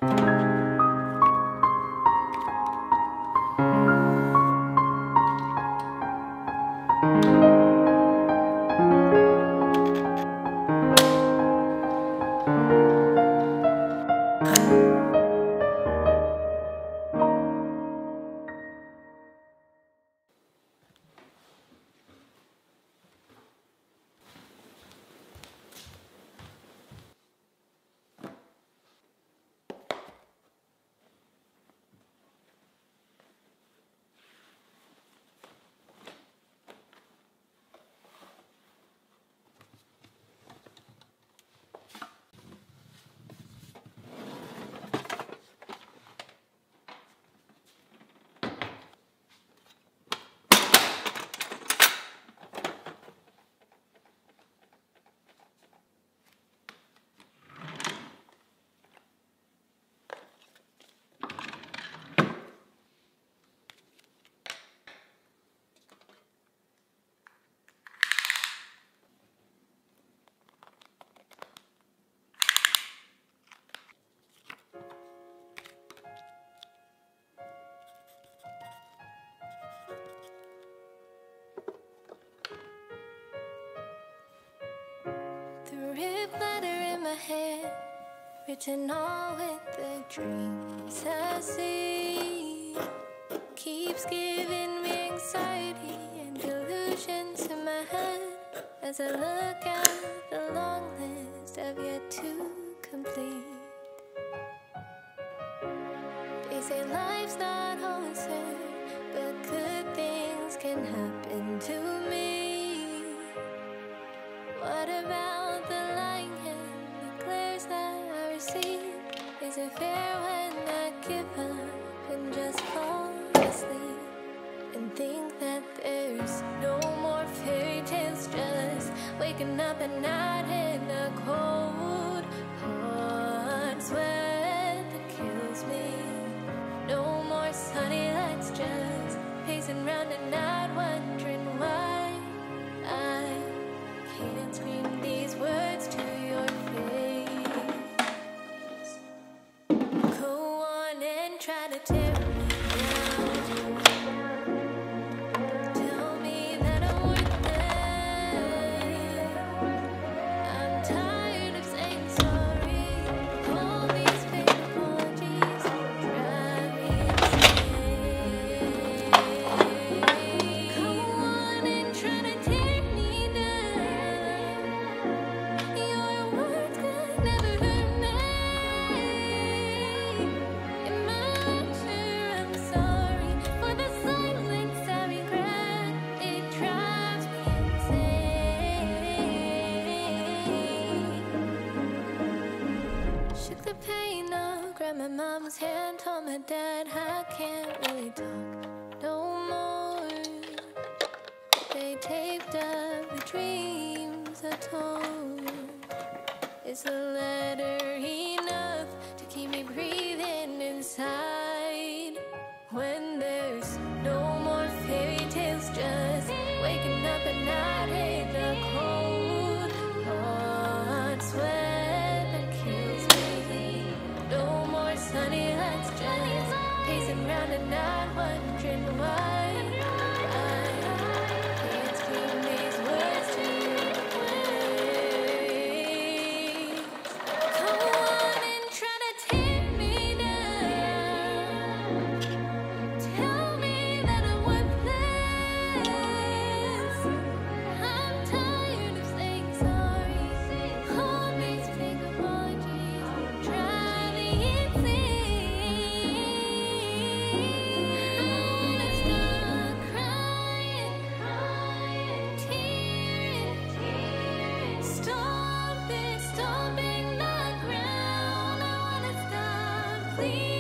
Head, written all with the dreams I see, keeps giving me anxiety and delusions in my head as I look at the long list I've yet to complete. They say life's not always fair, but good things can happen to me. What about the lying glares that I receive? Is it fair when I give up and just fall asleep and think that there's no more fairy tales, just waking up at night in a cold hard sweat that kills me? No more sunny lights, just pacing round at night wondering why I can't scream these words to your face. Go on and try to tear me down. Tell me that I'm worthless. I'm tired of saying sorry. All these fake apologies drive me insane. Go on and try to tear me down. Your words could never hurt me. In my lecture, I'm sorry for the silence I regret. It drives me insane. Shook the pain up, grabbed my mom's hand, told my dad I can't really talk no more. They taped up the dreams I told. Is a letter enough to keep me breathing inside when there's no more fairy tales, just waking up at night in a cold hard sweat that kills me? No more sunny lights, just pacing round at night wondering why I can't scream these words to your face. Come on and try to tear me down. Tell me that I'm worthless. I'm tired of saying sorry. All these fake apologies drive me insane. I wanna stop crying, tearing, stomping the ground. I wanna stop bleeding.